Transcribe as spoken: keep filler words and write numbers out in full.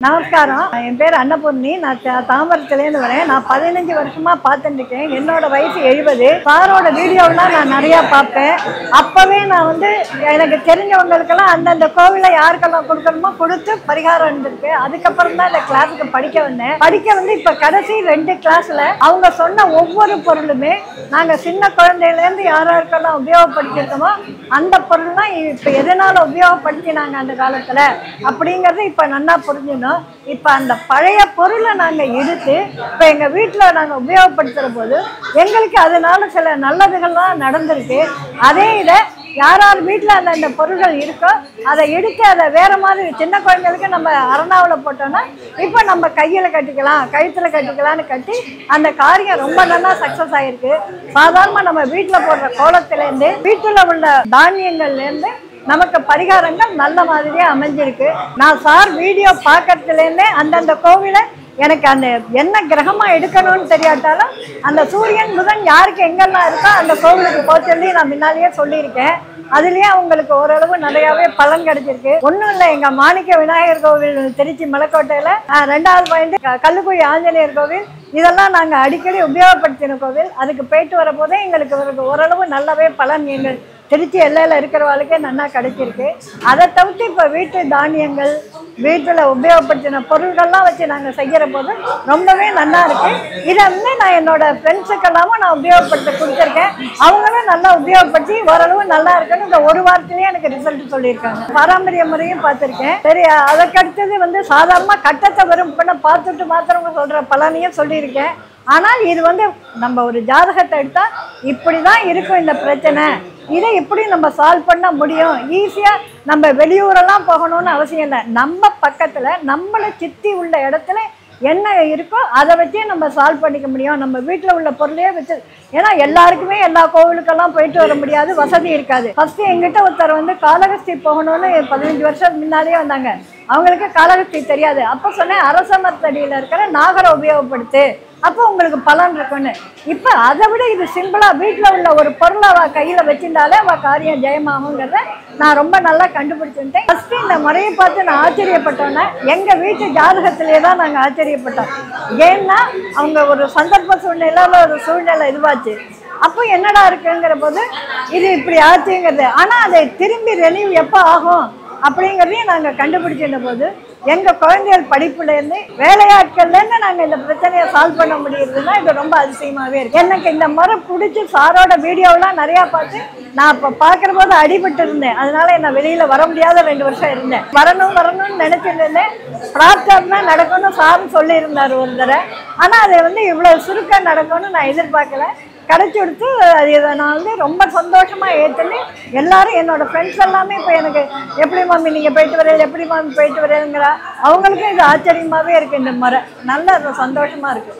நமஸ்காரம். என் பேர் அன்னபூர்ணி. நான் தாம்பரத்துலேருந்து வரேன். நான் பதினஞ்சு வருஷமா பார்த்துட்டு இருக்கேன். என்னோட வயசு எழுபது. சாரோட வீடியோலாம் நான் நிறையா பார்ப்பேன். அப்போவே நான் வந்து எனக்கு தெரிஞ்சவங்களுக்கெல்லாம் அந்தந்த கோவிலை யாருக்கெல்லாம் கொடுக்கணுமோ கொடுத்து பரிகாரம் இருந்திருக்கேன். அதுக்கப்புறம் தான் இந்த கிளாஸுக்கு படிக்க வந்தேன். படிக்க வந்து இப்போ கடைசி ரெண்டு கிளாஸில் அவங்க சொன்ன ஒவ்வொரு பொருளுமே நாங்கள் சின்ன குழந்தையிலேருந்து யாராருக்கெல்லாம் உபயோகப்படுத்தியிருக்கோமோ அந்த பொருள்லாம் இப்போ எதனால் உபயோகப்படுத்தினாங்க அந்த காலத்தில் அப்படிங்கிறது இப்போ நல்லா புரிஞ்சுக்கணும். இப்போ அந்த பழைய பொருளை நாங்கள் எடுத்து இப்போ எங்கள் வீட்டில் நாங்கள் உபயோகப்படுத்துகிற போது எங்களுக்கு அதனால சில நல்லதுகள்லாம் நடந்திருக்கு. அதே இதை யார் யார் வீட்டில் அந்த அந்த பொருள்கள் இருக்கோ அதை எடுத்து அதை வேறு மாதிரி சின்ன குழந்தைகளுக்கு நம்ம அரணாவில் போட்டோன்னா இப்போ நம்ம கையில் கட்டிக்கலாம், கழுத்தில் கட்டிக்கலான்னு கட்டி அந்த காரியம் ரொம்ப நல்லா சக்ஸஸ் ஆகிருக்கு. சாதாரணமாக நம்ம வீட்டில் போடுற கோலத்துலேருந்து வீட்டில் உள்ள தானியங்கள்லேருந்து நமக்கு பரிகாரங்கள் நல்ல மாதிரியே அமைஞ்சிருக்கு. நான் சார் வீடியோ பார்க்கறதுலேருந்தே அந்தந்த கோவிலை எனக்கு அந்த என்ன கிரகமாக எடுக்கணும்னு தெரியாட்டாலும் அந்த சூரியன் புதன் யாருக்கு எங்கெல்லாம் இருக்கோ அந்த கோவிலுக்கு போக சொல்லி நான் முன்னாலேயே சொல்லியிருக்கேன். அதுலேயே அவங்களுக்கு ஓரளவு நிறையாவே பலன் கிடைச்சிருக்கு. ஒன்றும் இல்லை, எங்கள் மாணிக்க விநாயகர் கோவில் திருச்சி மலைக்கோட்டையில் ரெண்டாவது பாயிண்ட் கல்லுக்குழி ஆஞ்சநேயர் கோவில் இதெல்லாம் நாங்கள் அடிக்கடி உபயோகப்படுத்தின கோவில். அதுக்கு போயிட்டு வர போதே எங்களுக்கு ஓரளவு நல்லாவே பலன் எங்கள் திருச்சி எல்லையில் இருக்கிறவாளுக்கே நல்லா கிடைச்சிருக்கு. அதை தவிர்த்து இப்போ வீட்டு தானியங்கள் வீட்டில் உபயோகப்படுத்தின பொருள்கள்லாம் வச்சு நாங்கள் செய்கிற போது ரொம்பவே நல்லா இருக்குது. இதை வந்து நான் என்னோடய ஃப்ரெண்ட்ஸுக்கெல்லாமும் நான் உபயோகப்படுத்த கொடுத்துருக்கேன். அவங்களும் நல்லா உபயோகப்படுத்தி ஓரளவு நல்லா இருக்குன்னு இந்த ஒரு வாரத்திலேயே எனக்கு ரிசல்ட் சொல்லியிருக்காங்க. பாரம்பரிய முறையும் பார்த்துருக்கேன். சரி, அதுக்கடுத்தது வந்து சாதாரணமாக கட்டத்தை வரும் பண்ண பார்த்துட்டு மாத்திரவங்க சொல்கிற பலனையும் சொல்லியிருக்கேன். ஆனால் இது வந்து நம்ம ஒரு ஜாதகத்தை எடுத்தால் இப்படி தான் இருக்கும் இந்த பிரச்சனை, இதை எப்படி நம்ம சால்வ் பண்ண முடியும். ஈஸியாக நம்ம வெளியூரெல்லாம் போகணும்னு அவசியம் இல்லை. நம்ம பக்கத்தில் நம்மளை சுற்றி உள்ள இடத்துல என்ன இருக்கோ அதை வச்சே நம்ம சால்வ் பண்ணிக்க முடியும். நம்ம வீட்டில் உள்ள பொருளையே வச்சு, ஏன்னா எல்லாருக்குமே எல்லா கோவிலுக்கெல்லாம் போயிட்டு வர முடியாது, வசதி இருக்காது. ஃபஸ்ட்டு எங்கிட்ட ஒருத்தர் வந்து காளஹஸ்தி போகணும்னு பதினஞ்சு வருஷம் முன்னாலேயே வந்தாங்க. அவங்களுக்கு காளஹஸ்தி தெரியாது. அப்போ சொன்னேன் அரச மரத்தடியில் இருக்கிற நாகரை உபயோகப்படுத்து, அப்போ உங்களுக்கு பலன் இருக்குன்னு. இப்போ அதை விட இது சிம்பிளாக வீட்டில் உள்ள ஒரு பொருளை அவள் கையில் வச்சுருந்தாலே அவள் காரியம் ஜெயமாகுங்கிறத நான் ரொம்ப நல்லா கண்டுபிடிச்சுட்டேன். ஃபஸ்ட்டு இந்த முறையை பார்த்து நான் ஆச்சரியப்பட்டோன்னே எங்கள் வீட்டு ஜாதகத்திலே தான் நாங்கள் ஆச்சரியப்பட்டோம். ஏன்னா அவங்க ஒரு சந்தர்ப்ப சூழ்நிலையில் ஒரு சூழ்நிலை இதுவாச்சு. அப்போ என்னடா இருக்குங்கிற போது இது இப்படி ஆச்சுங்கிறது. ஆனால் அதை திரும்பி ரெனியூ எப்போ ஆகும் அப்படிங்கிறதையும் நாங்கள் கண்டுபிடிச்சிருந்த போது எங்கள் குழந்தைகள் படிப்புலேருந்து வேலையாட்கள்லேருந்து நாங்கள் இந்த பிரச்சனையை சால்வ் பண்ண முடியுதுன்னா இது ரொம்ப அதிசயமாகவே இருக்குது. எனக்கு இந்த முறை பிடிச்சி சாரோட வீடியோவெலாம் நிறையா பார்த்து நான் இப்போ பார்க்குற போது அடிபட்டு இருந்தேன். அதனால நான் வெளியில் வர முடியாத ரெண்டு வருஷம் இருந்தேன். வரணும் வரணும்னு நினச்சிட்டு இருந்தேன். பிரார்த்தனை நடக்கணும்னு சார்னு சொல்லியிருந்தார் ஒரு தடவை. ஆனால் அதை வந்து இவ்வளோ சுருக்கம் நடக்கும்னு நான் எதிர்பார்க்கல. கிடச்சி கொடுத்து இதை நான் வந்து ரொம்ப சந்தோஷமாக ஏற்றுன்னு எல்லாரும் என்னோடய ஃப்ரெண்ட்ஸ் எல்லாமே இப்போ எனக்கு எப்படி மம்மி நீங்கள் போயிட்டு வரீங்க, எப்படி மம்மி போயிட்டு வரீங்கிறா. அவங்களுக்கும் இது ஆச்சரியமாகவே இருக்குது. இந்த முறை நல்ல சந்தோஷமாக இருக்குது.